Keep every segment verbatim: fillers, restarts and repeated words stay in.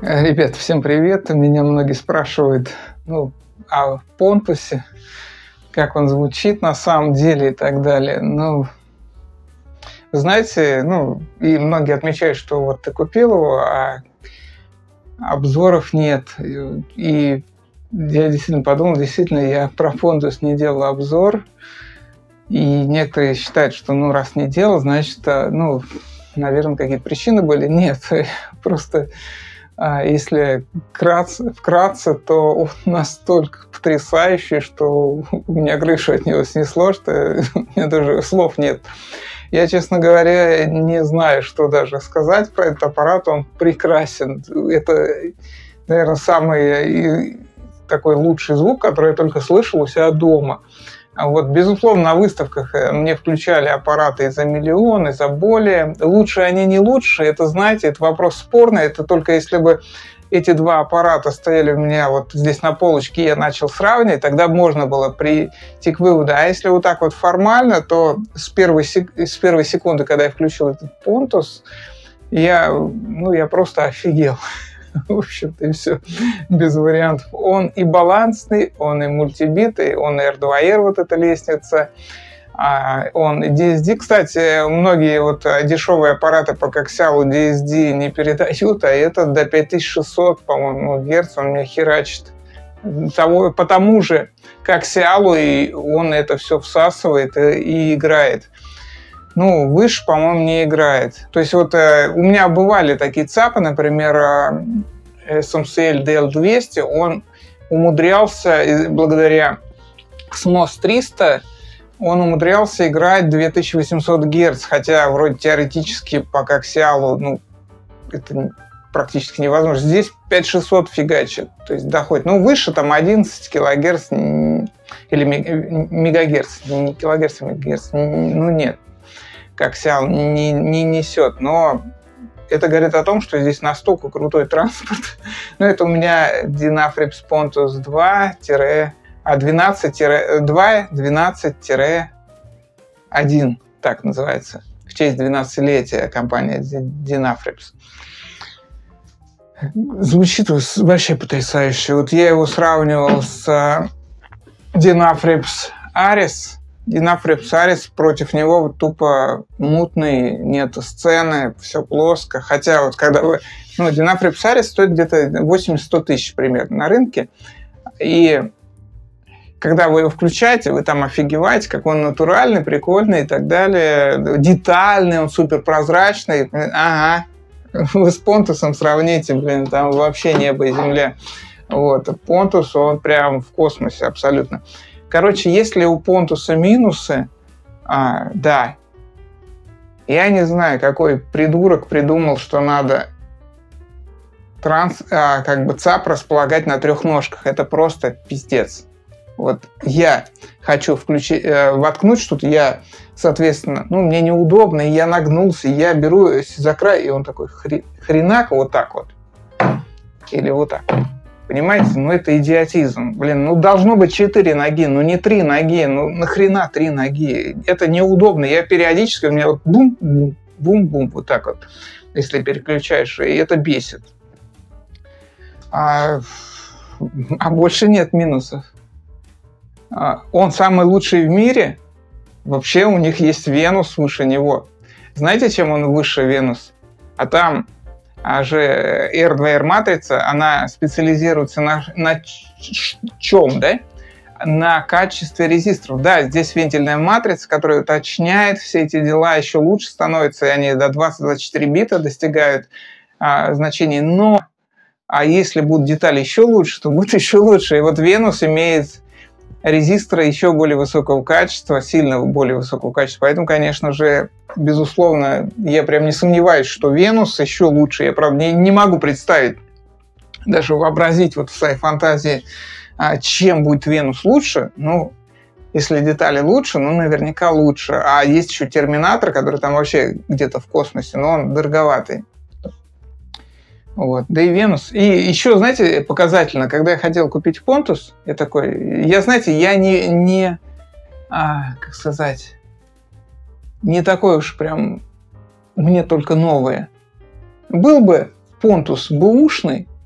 Ребят, всем привет. Меня многие спрашивают ну, о Понтусе, как он звучит на самом деле и так далее. Ну, знаете, ну, и многие отмечают, что вот ты купил его, а обзоров нет. И я действительно подумал, действительно, я про Понтус не делал обзор. И некоторые считают, что ну, раз не делал, значит, ну, наверное, какие-то причины были. Нет, просто... Если вкратце, вкратце, то он настолько потрясающий, что у меня крышу от него снесло, что у меня даже слов нет. Я, честно говоря, не знаю, что даже сказать про этот аппарат. Он прекрасен. Это, наверное, самый такой лучший звук, который я только слышал у себя дома. Вот, безусловно, на выставках мне включали аппараты и за миллион, и за более. Лучше они, не лучше, это, знаете, это вопрос спорный. Это только если бы эти два аппарата стояли у меня вот здесь на полочке, и я начал сравнивать, тогда можно было прийти к выводу. А если вот так вот формально, то с первой, с первой секунды, когда я включил этот Pontus, я, ну, я просто офигел. В общем-то, и все, без вариантов. Он и балансный, он и мультибит, и он и эр два эр, вот эта лестница, он и ди эс ди. Кстати, многие вот дешевые аппараты по Coaxial ди эс ди не передают, а этот до пять тысяч шестисот, по-моему, герц он меня херачит. Того, по тому же Coaxial, и он это все всасывает и, и играет. Ну, выше, по-моему, не играет. То есть вот э, у меня бывали такие ЦАПы, например, э, эс эм си эл ди эл двести, он умудрялся, благодаря эс эм о эс триста, он умудрялся играть две тысячи восемьсот герц, хотя вроде теоретически по Coaxial, ну, это практически невозможно. Здесь пять тысяч шестьсот фигачит, то есть доходит. Ну, выше там одиннадцать килогерц или мегагерц, не килогерц, а мегагерц, ну, нет. Coaxial не, не несет, но это говорит о том, что здесь настолько крутой транспорт. Ну, это у меня Dynafrips Pontus два, а двенадцать два, двенадцать один, так называется, в честь двенадцатилетия компании Dynafrips. Звучит вообще потрясающе. Вот я его сравнивал с Dynafrips Aris. Dynafrips Aris, против него вот тупо мутный, нету сцены, все плоско. Хотя вот когда вы... Ну, Dynafrips Aris стоит где-то восемьдесят-сто тысяч примерно на рынке. И когда вы его включаете, вы там офигеваете, как он натуральный, прикольный и так далее. Детальный, он супер прозрачный. Ага. Вы с Pontus'ом сравните, блин, там вообще небо и земля. Вот. Pontus, он прям в космосе абсолютно. Короче, если у Понтуса минусы, а, да, я не знаю, какой придурок придумал, что надо транс, а, как бы ЦАП располагать на трех ножках. Это просто пиздец. Вот я хочу включить, э, воткнуть что-то, я, соответственно, ну, мне неудобно, и я нагнулся, и я беру за край, и он такой хри, хренака вот так вот. Или вот так. Понимаете? Ну, это идиотизм. Блин, ну, должно быть четыре ноги, ну, не три ноги. Ну, нахрена три ноги? Это неудобно. Я периодически, у меня вот бум-бум, бум-бум, вот так вот, если переключаешь, и это бесит. А, а больше нет минусов. А, он самый лучший в мире. Вообще у них есть Венус выше него. Знаете, чем он выше Венус? А там... А же эр два эр матрица, она специализируется на, на чем, да? На качестве резисторов. Да, здесь вентильная матрица, которая уточняет все эти дела, еще лучше становится, и они до двадцать двадцать четыре бита достигают а, значений. Но а если будут детали еще лучше, то будет еще лучше. И вот Венус имеет резисторы еще более высокого качества, сильно более высокого качества. Поэтому, конечно же, безусловно, я прям не сомневаюсь, что Венус еще лучше. Я, правда, не, не могу представить, даже вообразить вот в своей фантазии, чем будет Венус лучше. Ну, если детали лучше, ну, наверняка лучше. А есть еще Терминатор, который там вообще где-то в космосе, но он дороговатый. Вот. Да и Венус. И еще, знаете, показательно, когда я хотел купить Pontus, я такой, я, знаете, я не, не а, как сказать, не такой уж прям, мне только новое. Был бы Pontus бэушный,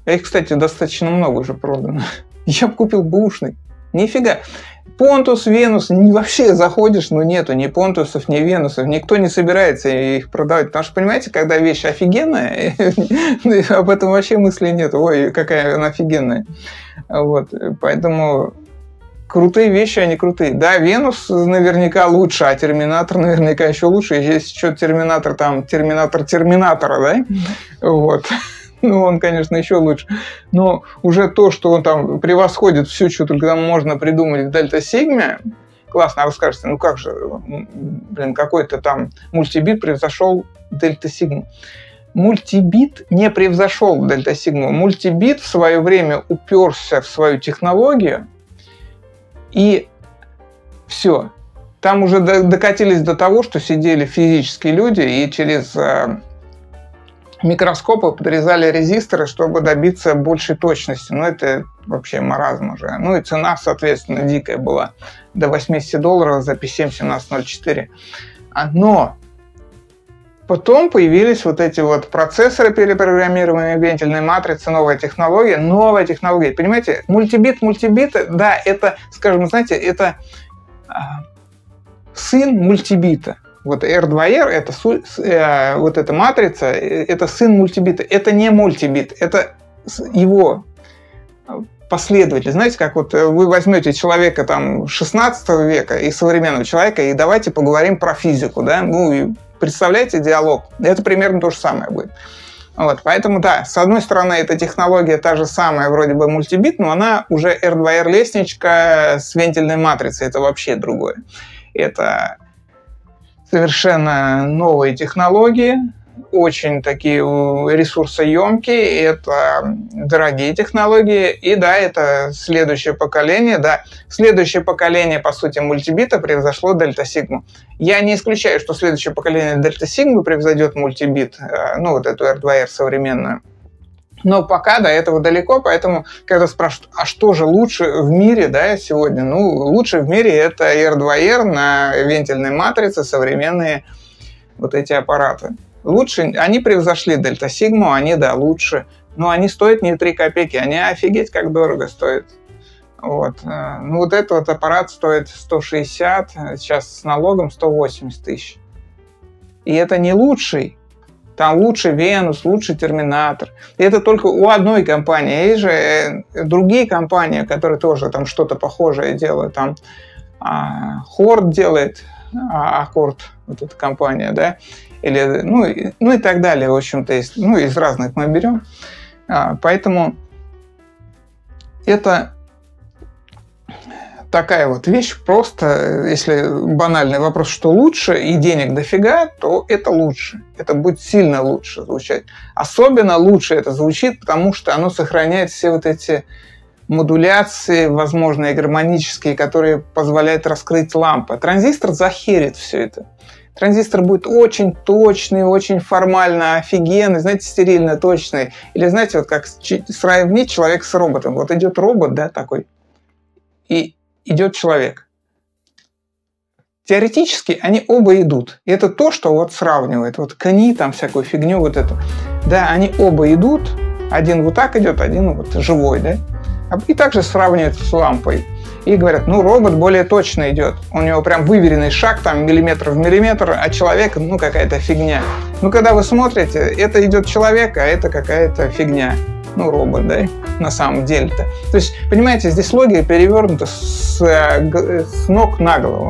А их, кстати, достаточно много уже продано. Я бы купил бэушный. Нифига. Понтус, Венус, не, вообще заходишь, но нету ни понтусов, ни венусов. Никто не собирается их продавать. Потому что, понимаете, когда вещь офигенная, об этом вообще мысли нет. Ой, какая она офигенная. Вот. Поэтому крутые вещи, они крутые. Да, Венус наверняка лучше, а Терминатор наверняка еще лучше. Есть еще Терминатор, там, Терминатор Терминатора, да? Вот. Ну, он, конечно, еще лучше. Но уже то, что он там превосходит все, что только там можно придумать в Дельта Сигме, классно. А вы скажете, ну как же, блин, какой-то там мультибит превзошел Дельта Сигму. Мультибит не превзошел Дельта Сигму. Мультибит в свое время уперся в свою технологию, и все. Там уже докатились до того, что сидели физические люди и через микроскопы подрезали резисторы, чтобы добиться большей точности. Ну, это вообще маразм уже. Ну, и цена, соответственно, дикая была. До восемьдесят долларов за пи семь семнадцать ноль четыре. Но потом появились вот эти вот процессоры перепрограммированные, вентильные матрицы, новая технология. Новая технология. Понимаете, мультибит, мультибит, да, это, скажем, знаете, это а, сын мультибита. Вот эр два эр, это, э, вот эта матрица, это сын мультибита. Это не мультибит, это его последователь. Знаете, как вот вы возьмете человека там шестнадцатого века и современного человека, и давайте поговорим про физику, да? Ну, и представляете диалог? Это примерно то же самое будет. Вот, поэтому, да, с одной стороны, эта технология та же самая, вроде бы мультибит, но она уже эр два эр лестничка с вентильной матрицей. Это вообще другое. Это совершенно новые технологии, очень такие ресурсоемкие, это дорогие технологии, и да, это следующее поколение, да, следующее поколение, по сути, мультибита превзошло Дельта Сигму. Я не исключаю, что следующее поколение Дельта Сигмы превзойдет мультибит, ну, вот эту эр два эр современную. Но пока до этого далеко, поэтому, когда спрашивают, а что же лучше в мире, да, сегодня? Ну, лучше в мире это эр два эр на вентильной матрице, современные вот эти аппараты. Лучше, они превзошли Дельта Сигму, они, да, лучше, но они стоят не три копейки, они офигеть как дорого стоят. Вот. Ну, вот этот вот аппарат стоит сто шестьдесят, сейчас с налогом сто восемьдесят тысяч. И это не лучший. Там лучше Венус, лучше Терминатор. И это только у одной компании. Есть же другие компании, которые тоже там что-то похожее делают. Там а, Хорд делает, а, Аккорд, вот эта компания, да, или, ну, и, ну и так далее, в общем-то, из, ну, из разных мы берем. А, поэтому это такая вот вещь, просто, если банальный вопрос, что лучше, и денег дофига, то это лучше. Это будет сильно лучше звучать. Особенно лучше это звучит, потому что оно сохраняет все вот эти модуляции, возможные гармонические, которые позволяют раскрыть лампы. Транзистор захерит все это. Транзистор будет очень точный, очень формально офигенный, знаете, стерильно точный. Или знаете, вот как сравнить человека с роботом. Вот идет робот, да, такой, и идет человек. Теоретически они оба идут. И это то, что вот сравнивает. Вот кони, там всякую фигню вот эту. Да, они оба идут. Один вот так идет, один вот живой, да. И также сравнивают с лампой. И говорят, ну, робот более точно идет. У него прям выверенный шаг, там, миллиметр в миллиметр, а человек, ну, какая-то фигня. Ну, когда вы смотрите, это идет человек, а это какая-то фигня. Ну, робот, да, на самом деле-то. То есть, понимаете, здесь логика перевернута с, с ног на голову.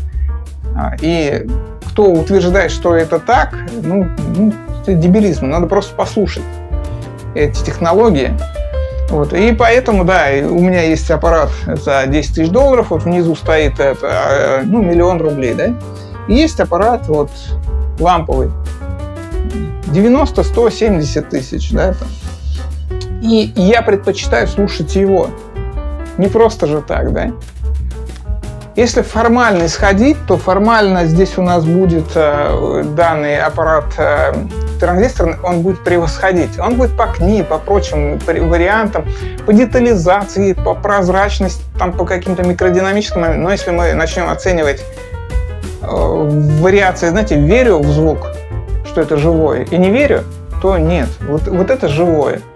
И кто утверждает, что это так, ну, ну, это дебилизм. Надо просто послушать эти технологии. Вот. И поэтому, да, у меня есть аппарат за десять тысяч долларов, вот внизу стоит это, ну, миллион рублей, да. И есть аппарат вот ламповый, девяносто, сто, семьдесят тысяч, да, там. И я предпочитаю слушать его. Не просто же так, да? Если формально исходить, то формально здесь у нас будет э, данный аппарат э, транзистор, он будет превосходить. Он будет по КНИ, по прочим вариантам, по детализации, по прозрачности, там, по каким-то микродинамическим моментам. Но если мы начнем оценивать э, вариации, знаете, верю в звук, что это живое, и не верю, то нет. Вот, вот это живое.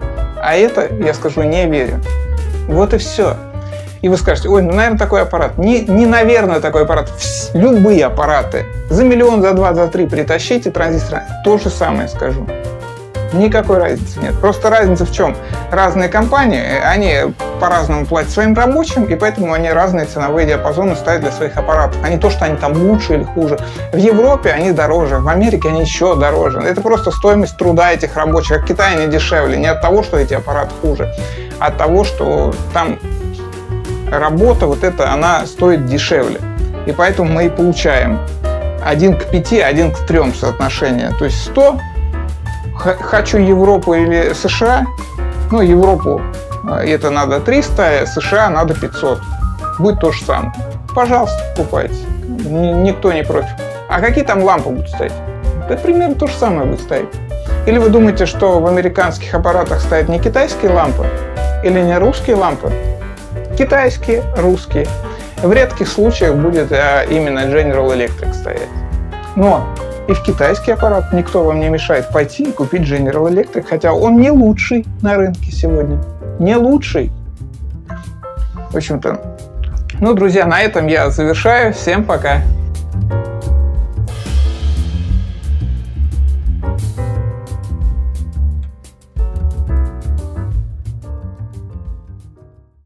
А это, я скажу, не верю. Вот и все. И вы скажете, ой, ну, наверное, такой аппарат. Не, не наверное, такой аппарат. Любые аппараты. За миллион, за два, за три притащите транзисторы. То же самое скажу. Никакой разницы нет. Просто разница в чем? Разные компании, они по-разному платят своим рабочим, и поэтому они разные ценовые диапазоны ставят для своих аппаратов. А не то, что они там лучше или хуже. В Европе они дороже, в Америке они еще дороже. Это просто стоимость труда этих рабочих. А в Китае они дешевле. Не от того, что эти аппараты хуже, а от того, что там работа вот эта, она стоит дешевле. И поэтому мы и получаем один к пяти, один к трем соотношение. То есть сто. Хочу Европу или США, ну, Европу это надо триста, США надо пятьсот. Будет то же самое. Пожалуйста, покупайте. Никто не против. А какие там лампы будут стоять? Да примерно то же самое будет стоять. Или вы думаете, что в американских аппаратах стоят не китайские лампы? Или не русские лампы? Китайские, русские. В редких случаях будет именно General Electric стоять. Но и в китайский аппарат никто вам не мешает пойти и купить General Electric, хотя он не лучший на рынке сегодня. Не лучший. В общем-то, ну, друзья, на этом я завершаю. Всем пока.